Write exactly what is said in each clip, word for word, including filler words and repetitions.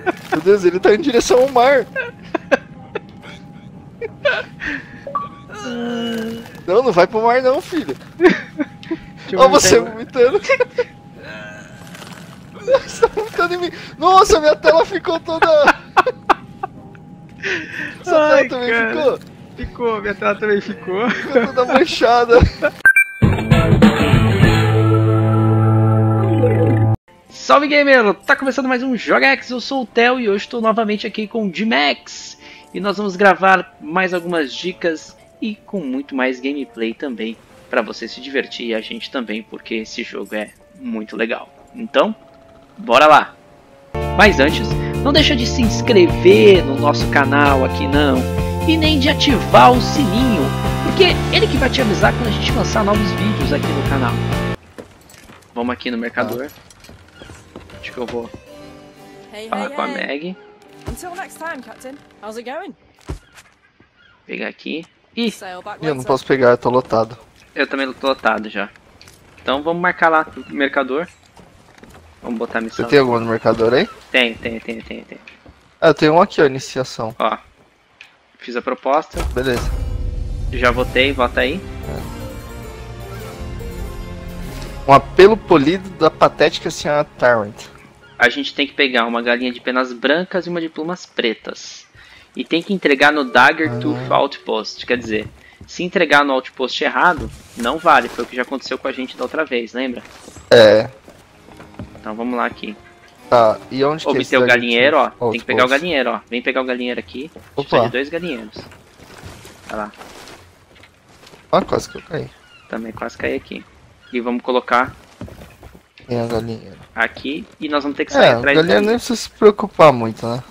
Meu Deus, ele tá em direção ao mar. Não, não vai pro mar não, filho. Olha você vomitando. Você tá vomitando em mim. Nossa, minha tela ficou toda... Sua Ai, tela também cara. ficou? Ficou, minha tela também ficou. Ficou toda manchada. Salve gamer! Tá começando mais um Jogax, eu sou o Theo e hoje estou novamente aqui com o D-Max. E nós vamos gravar mais algumas dicas e com muito mais gameplay também, para você se divertir e a gente também, porque esse jogo é muito legal. Então, bora lá! Mas antes, não deixa de se inscrever no nosso canal aqui não, e nem de ativar o sininho, porque ele que vai te avisar quando a gente lançar novos vídeos aqui no canal. Vamos aqui no mercador. Acho que eu vou Hey, falar hey, com a hey. Meg. Until next time, Captain. How's it going? Pegar aqui. Ih, Sail back Eu não later. posso pegar, eu tô lotado. eu também tô lotado já. Então vamos marcar lá no mercador. Vamos botar a Você missão. tem alguma no mercador aí? Tem, tem, tem, tem, tem. Ah, eu tenho um aqui, ó, iniciação. Ó, fiz a proposta. Beleza. Já votei, vota aí. Um apelo polido da patética senhora Tarrant. A gente tem que pegar uma galinha de penas brancas e uma de plumas pretas. E tem que entregar no Dagger Tooth Outpost. Quer dizer, se entregar no Outpost errado, não vale. Foi o que já aconteceu com a gente da outra vez, lembra? É. Então vamos lá aqui. Tá, e onde que é esse Obter o Dagger galinheiro, ó. Tooth Tem que pegar o Outpost? galinheiro, ó. Vem pegar o galinheiro aqui. A gente Opa. precisa de dois galinheiros. Olha lá. Ah, quase que eu caí. Também quase caí aqui. E vamos colocar Tem a galinha. aqui. E nós vamos ter que sair É, a atrás galinha dela. nem precisa se preocupar muito, né?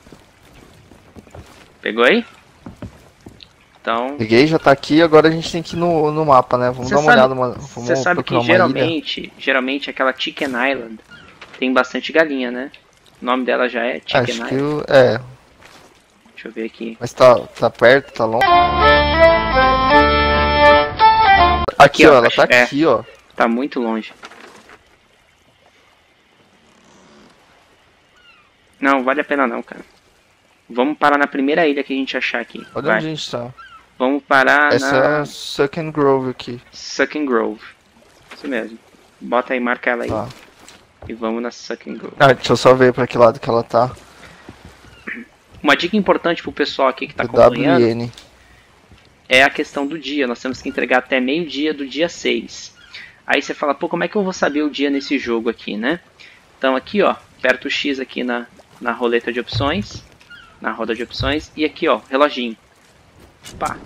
Pegou aí? Então... Peguei, já tá aqui, agora a gente tem que ir no, no mapa, né? Vamos Você dar uma sabe- olhada, uma, vamos Você sabe que procurar uma ilha. geralmente, geralmente aquela Chicken Island tem bastante galinha, né? O nome dela já é Chicken Acho que Island. o... é, Deixa eu ver aqui. mas tá, tá perto, tá longe. Aqui, Aqui, ó, ó, ela tá é. aqui, ó. Tá muito longe. Não, vale a pena não, cara. Vamos parar na primeira ilha que a gente achar aqui. Olha Vai. onde a gente tá. Vamos parar Essa é na a Sucking Grove aqui. Sucking Grove. Isso mesmo. Bota aí, marca ela aí. Tá. E vamos na Sucking Grove. Ah, deixa eu só ver pra que lado que ela tá. Uma dica importante pro pessoal aqui que tá acompanhando W N. é a questão do dia. Nós temos que entregar até meio-dia do dia seis. Aí você fala, pô, como é que eu vou saber o dia nesse jogo aqui, né? Então aqui, ó, aperta o X aqui na, na roleta de opções. Na roda de opções. E aqui, ó, reloginho. Pá.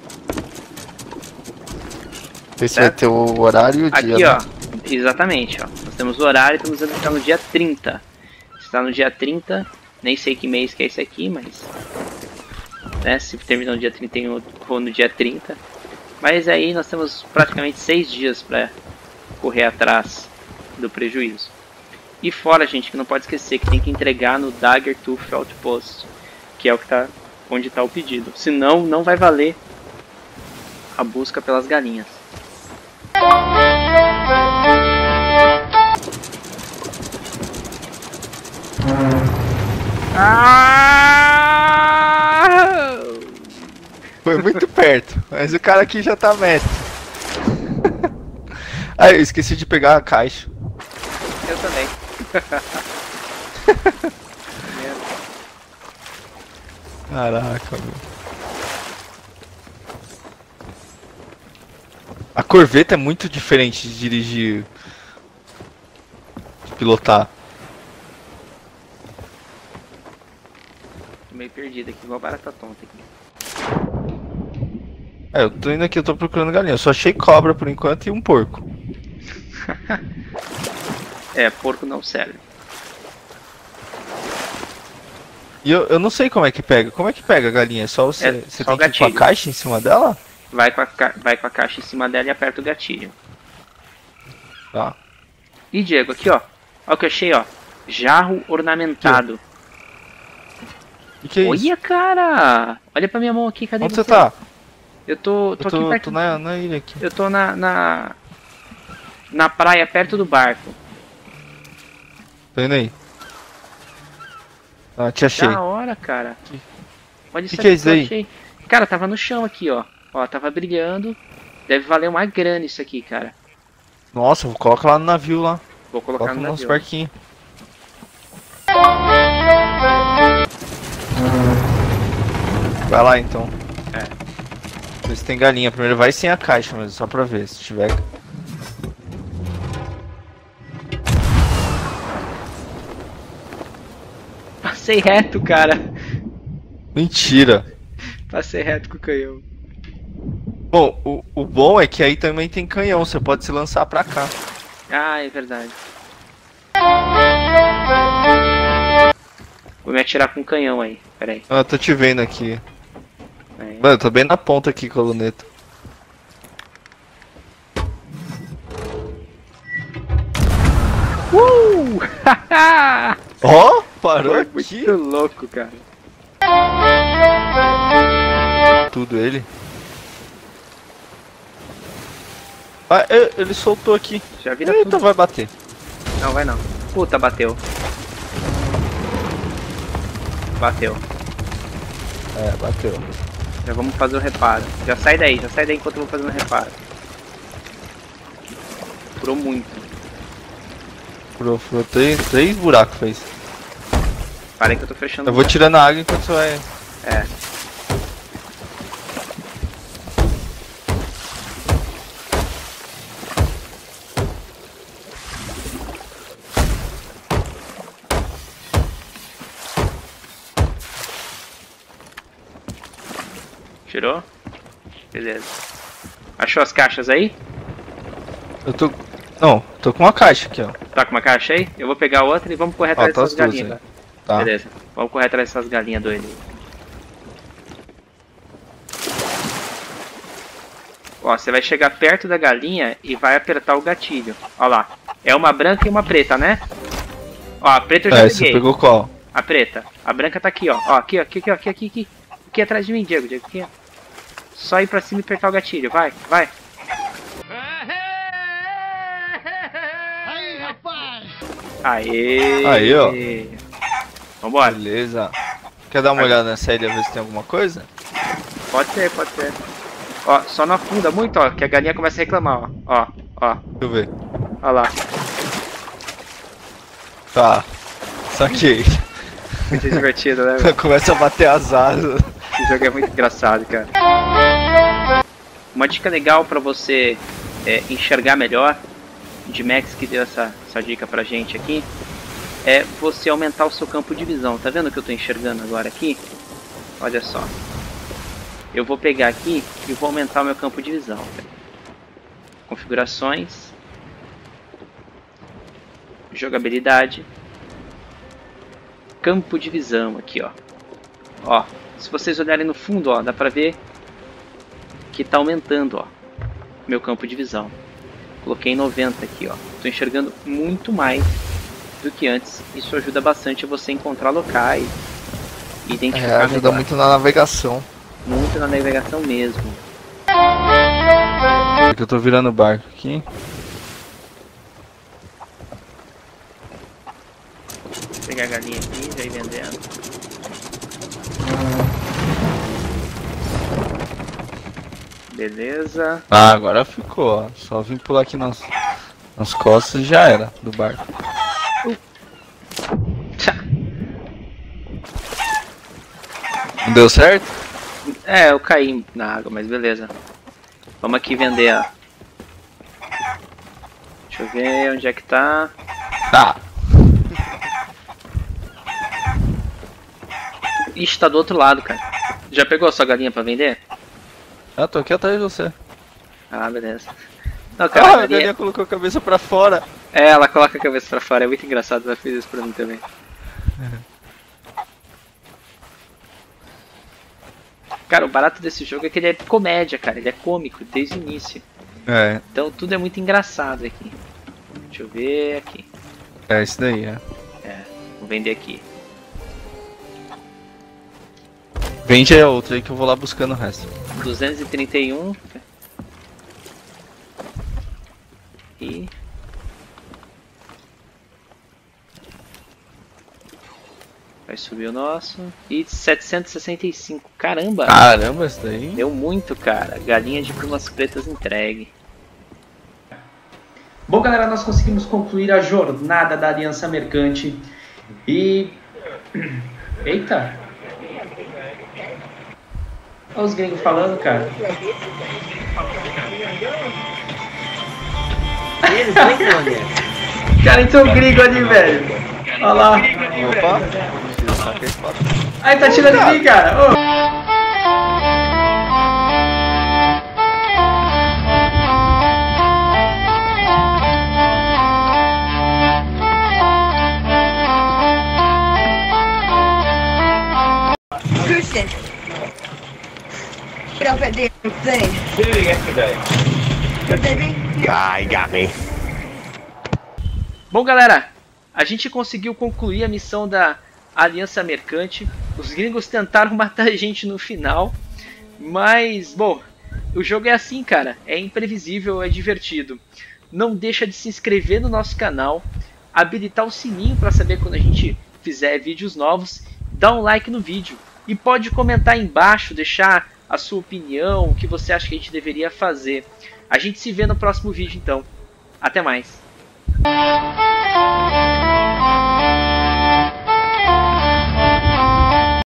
Esse vai ter o horário e o dia, Aqui, né? ó, exatamente, ó. Nós temos o horário e estamos dizendo que está no dia trinta. Se está no dia trinta, nem sei que mês que é esse aqui, mas... né, se terminar no dia trinta e um ou no dia trinta. Mas aí nós temos praticamente seis dias para correr atrás do prejuízo. E fora, gente, que não pode esquecer que tem que entregar no Dagger Tooth Outpost, que é o que tá, onde está o pedido. Senão, não vai valer a busca pelas galinhas. Ah! Foi muito perto, mas o cara aqui já tá mestre. Ah, eu esqueci de pegar a caixa. Eu também. Caraca, meu. A Corvette é muito diferente de dirigir, de pilotar. Tô meio perdido aqui, igual barata tonta aqui. É, eu tô indo aqui, eu tô procurando galinha. Eu só achei cobra por enquanto e um porco. É, porco não serve. E eu, eu não sei como é que pega. Como é que pega a galinha? É só você, É, você só tem o que ir com a gatilho. caixa em cima dela? Vai com, a ca... vai com a caixa em cima dela e aperta o gatilho. Tá. E Diego, aqui ó. Olha o que eu achei, ó. Jarro ornamentado. E que é isso? Olha, cara! Olha pra minha mão aqui, cadê Onde você tá? Eu tô, tô, Eu tô, aqui perto. tô na, na ilha aqui. Eu tô na, na. Na praia, perto do barco. Tô indo aí. Ah, te achei. Da hora, cara. Olha Que isso que é aqui isso que eu aí? achei. Cara, tava no chão aqui, ó. Ó, tava brilhando. Deve valer uma grana isso aqui, cara. Nossa, coloca lá no navio lá. Vou colocar Coloca no no nosso navio. barquinho. Vai lá então. É. Ver se tem galinha. Primeiro vai sem a caixa, mas só pra ver. Se tiver. Passei reto, cara. Mentira. Passei reto com o canhão. Bom, o, o bom é que aí também tem canhão. Você pode se lançar pra cá. Ah, é verdade. Vou me atirar com um canhão aí. Pera aí. Ah, eu tô te vendo aqui. Aí. Mano, eu tô bem na ponta aqui com a luneta. Uh! Ó, oh, parou Foi aqui. muito louco, cara. Tudo ele. Ah, e- ele soltou aqui. Já vira Eita, tudo. vai bater. Não, vai não. Puta, bateu. Bateu. É, bateu. Já vamos fazer o reparo. Já sai daí, já sai daí enquanto eu vou fazendo o reparo. Furou muito. Furou, furou. Três, três buracos fez. Parei que eu tô fechando Eu o vou buraco. tirando a água enquanto você vai. É. Tirou? Beleza. Achou as caixas aí? Eu tô. Não, tô com uma caixa aqui, ó. Tá com uma caixa aí? Eu vou pegar outra e vamos correr Ó, atrás tá dessas as duas galinhas. aí. Cara. Tá. Beleza. Vamos correr atrás dessas galinhas doidas. Ó, você vai chegar perto da galinha e vai apertar o gatilho. Ó lá. É uma branca e uma preta, né? Ó, a preta eu já É, peguei. você pegou qual? A preta. A branca tá aqui, ó. Ó, aqui, ó. Aqui, aqui, ó, aqui, aqui, aqui. Aqui atrás de mim, Diego. Diego, aqui, ó. Só ir pra cima e apertar o gatilho. Vai, vai. Aí, rapaz! Aê! Aí, ó. Vambora. Beleza. Quer dar uma Aí. olhada nessa ilha, ver se tem alguma coisa? Pode ser, pode ser. Ó, só não afunda muito, ó, que a galinha começa a reclamar, ó. Ó, ó. Deixa eu ver. Ó lá. Tá. Saquei. Muito divertido, né? Começa a bater as asas. Esse jogo é muito engraçado, cara. Uma dica legal pra você é, enxergar melhor, de Max que deu essa, essa dica pra gente aqui, é você aumentar o seu campo de visão. Tá vendo o que eu tô enxergando agora aqui? Olha só. Eu vou pegar aqui e vou aumentar o meu campo de visão. Configurações. Jogabilidade. Campo de visão aqui, ó. Ó, se vocês olharem no fundo, ó, dá pra ver que tá aumentando, ó, meu campo de visão. Coloquei em noventa aqui, ó. Tô enxergando muito mais do que antes. Isso ajuda bastante a você encontrar locais e É, identificar ajuda melhor. muito na navegação. Muito na navegação mesmo. É que eu tô virando o barco aqui. Vou pegar a galinha aqui, já ir vendendo. Beleza. Ah, agora ficou, ó. Só vim pular aqui nas, nas costas e já era do barco. Não deu certo? É, eu caí na água, mas beleza. Vamos aqui vender a... Deixa eu ver onde é que tá. Tá. Ixi, tá do outro lado, cara. Já pegou a sua galinha pra vender? Eu tô aqui atrás de você. Ah, beleza. Não, cara, Ah, a a galinha... galinha colocou a cabeça pra fora. É, ela coloca a cabeça pra fora, é muito engraçado, ela fez isso pra mim também. Cara, o barato desse jogo é que ele é comédia, cara, ele é cômico desde o início. É, Então tudo é muito engraçado aqui. Deixa eu ver aqui. é isso daí, é. É, vou vender aqui. Vende a outra aí que eu vou lá buscando o resto. duzentos e trinta e um. E... Vai subir o nosso. E setecentos e sessenta e cinco. Caramba! Caramba, isso daí. Deu muito, cara. Galinha de plumas pretas entregue. Bom, galera, nós conseguimos concluir a jornada da Aliança Mercante. E... Eita! Olha os gringos falando, cara. Cara, entrou um gringo ali, velho. Olha lá. Opa! Aí tá tirando de mim, cara. Ô. Christian, get up that damn thing. Did it yesterday. Good baby. Ah, he got me. Bom, galera, a gente conseguiu concluir a missão da Aliança Mercante. Os gringos tentaram matar a gente no final, mas, bom, o jogo é assim, cara. É imprevisível, é divertido. Não deixa de se inscrever no nosso canal, habilitar o sininho para saber quando a gente fizer vídeos novos, dá um like no vídeo e pode comentar aí embaixo, deixar a sua opinião, o que você acha que a gente deveria fazer. A gente se vê no próximo vídeo, então. Até mais.